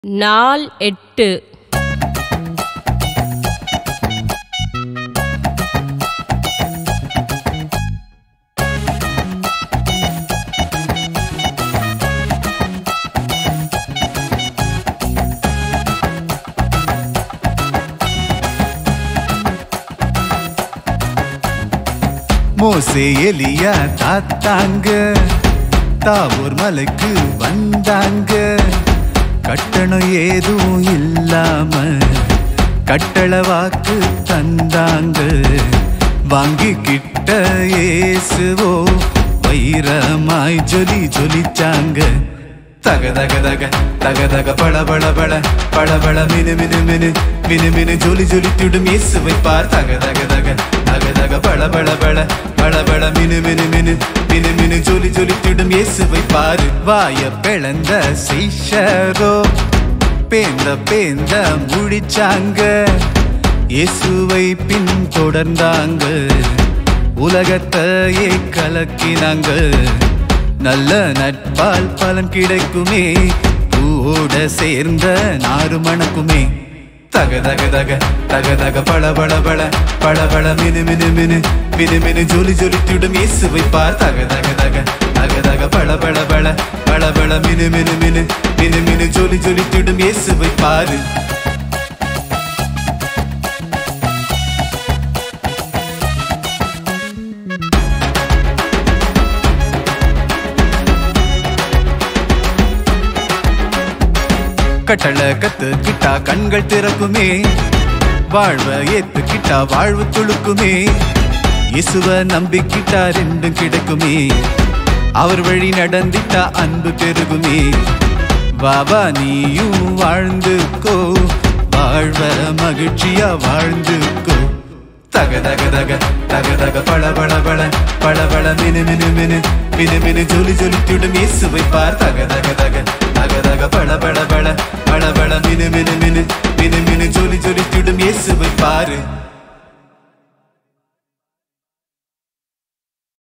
நாள் 8 மோசே எலியா தாத்தாங்க தாவூர் மலைக்கு வந்தாங்க. கட்டணம் ஏதும் இல்லாம கட்டளை வாக்கு தந்தாங்க. வாங்கிக்கிட்ட இயேசுவோ வைரமாய் ஜொலிச்சாங்க. தக தக தக தக தக பள பள பள பள பள மினு மினு மினு மினு மினு ஜொலித்திடும் இயேசுவை பார். தக தக தக தக தக பள பள பள பள பள மினு மினு மினு மினு மினு ஜொலித்திடும் இயேசுவை பாரு. வாய பிளந்த சீஷரோ பேந்த முடிச்சாங்க. இயேசுவை பின் தொடர்ந்தாங்க. உலகத்தையே கலக்கினாங்க. நல்ல நட்பால் பலன் கிடைக்குமே. பூவோட சேர்ந்த நாறு மணக்குமே. தக தக தக தக தக பள பள பள பள பள மினு மினு மினு மினு மினு ஜொலித்திடும் இயேசுவை பார். தக தக தக தக தக பள பள பள பள பள மினு மினு மினு மினு மினு ஜொலித்திடும் இயேசுவை பாரு. கட்டளை கத்துக்கிட்டா கண்கள் திறக்குமே. வாழ்வ ஏத்துக்கிட்டா வாழ்வு துளுக்குமே. இயேசுவ நம்பிக்கிட்டா ரெண்டும் கிடைக்குமே. அவர் வழி நடந்திட்டா அன்பு பெருகுமே. பாபா நீயும் வாழ்ந்துக்கோ. வாழ்வ மகிழ்ச்சியா வாழ்ந்துக்கோ. தக தக தக தக தக பள பள பள பள பள மினு மினு மினு மினு மினு ஜொலித்திடும் இயேசுவை பார். தக தக தக தக தக பள பள பள பள பள மினு மினு மினு மினு மினு ஜொலித்திடும் இயேசுவை பாரு.